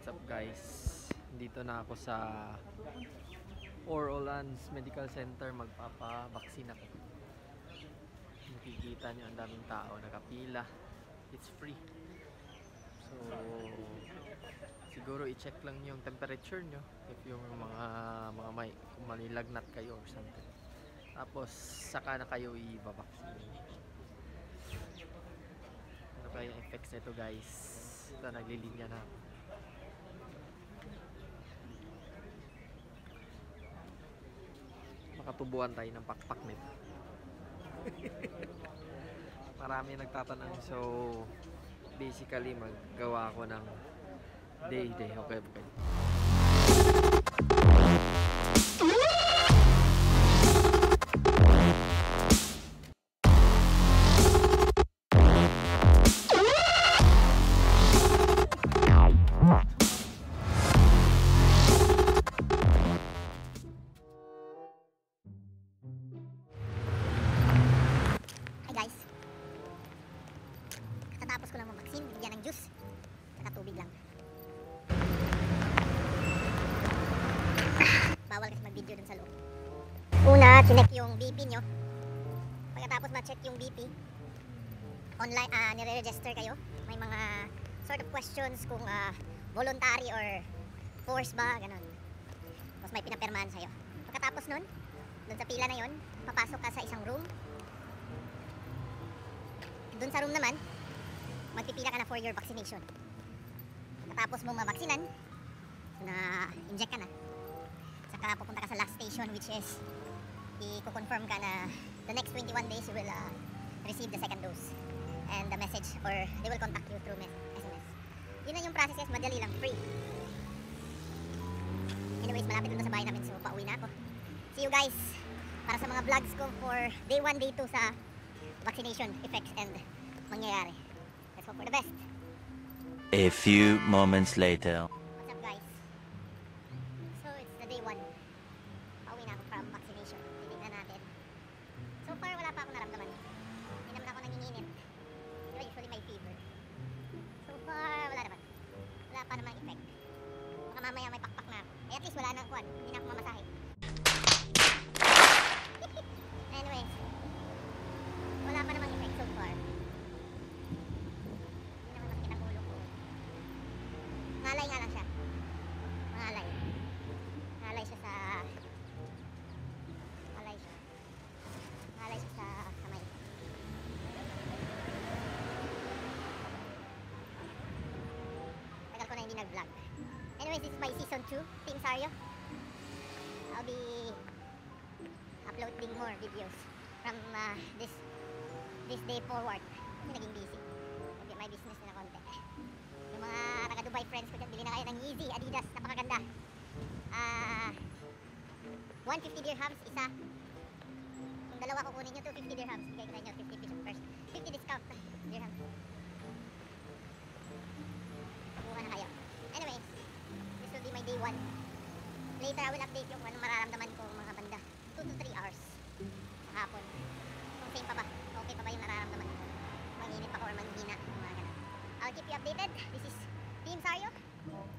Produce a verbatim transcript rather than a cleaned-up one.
What's up guys? Dito na ako sa Orolans Medical Center, magpapabaksin ako. Nakikita nyo ang daming tao, nakapila. It's free. So siguro i-check lang yung temperature nyo if yung mga mga may kung manilagnat kayo or something. Tapos saka na kayo i-babaksin. Ano kaya yung effects nito guys? Ito, naglilinya na. Makatubuan tayo ng pakpak nito. Marami nagtatanong. So basically maggawa ako ng day day. Okay, okay. Tapos ko lang mamaksin, bigyan ng juice saka tubig lang. Bawal kasi mag-video dun sa loob. Una, chinek yung B P nyo. Pagkatapos ma-check yung B P, online, uh, nire-register kayo. May mga sort of questions kung uh, voluntary or force ba, ganun. Tapos may pinapirmahan sa'yo. Pagkatapos nun, dun sa pila na yon, papasok ka sa isang room. Dun sa room naman, magpipila ka na for your vaccination. Pagkatapos mo mabaksinan, so na-inject ka na, saka pupunta ka sa last station, which is i-confirm ka na the next twenty-one days you will uh, receive the second dose and the message, or they will contact you through S M S. Yun lang yung process guys, madali lang, free. Anyways, malapit na sa bahay namin, so pauwi na ako. See you guys para sa mga vlogs ko for day one, day two sa vaccination effects and mangyayari. Let's hope for the best. A few moments later. What's up guys? So it's the day one. Pauwi na ako from vaccination. Titignan natin. So far wala pa akong naramdaman. Hindi naman ako nanginginit. Diba usually may fever. So far wala naman. Wala pa namang effect. Baka mamaya may pakpak na ako. Eh at least wala nang kuwan. Hindi na ako mamasahe. Anyways, wala pa namang effect so far. Ngalay nga lang siya. Ngalay. Ngalay siya sa... Ngalay siya. Ngalay siya sa kamay. Tagal ko na hindi nag-vlog. Anyways, this is my season two, Team Sario. I'll be uploading more videos from uh, this this day forward. Kasi naging busy. Kasi may business na konti. Yung mga taga-Dubai friends ko dyan, bili na kayo ng Yeezy, Adidas, napakaganda. Ah, uh, one hundred fifty dirhams isa. Kung dalawa kukunin nyo, two hundred fifty dirhams. Bigay ko sa inyo, fifty pesos first. fifty discount dirhams. Kukuha na kayo. Anyways, this will be my day one. Later, I will update yung anong mararamdaman ko mga banda. two to three hours sa hapon. Kung same pa ba, okay pa ba yung nararamdaman ko? Manginit ako or manghina, mga ganun. I'll keep you updated. This is Team Sario.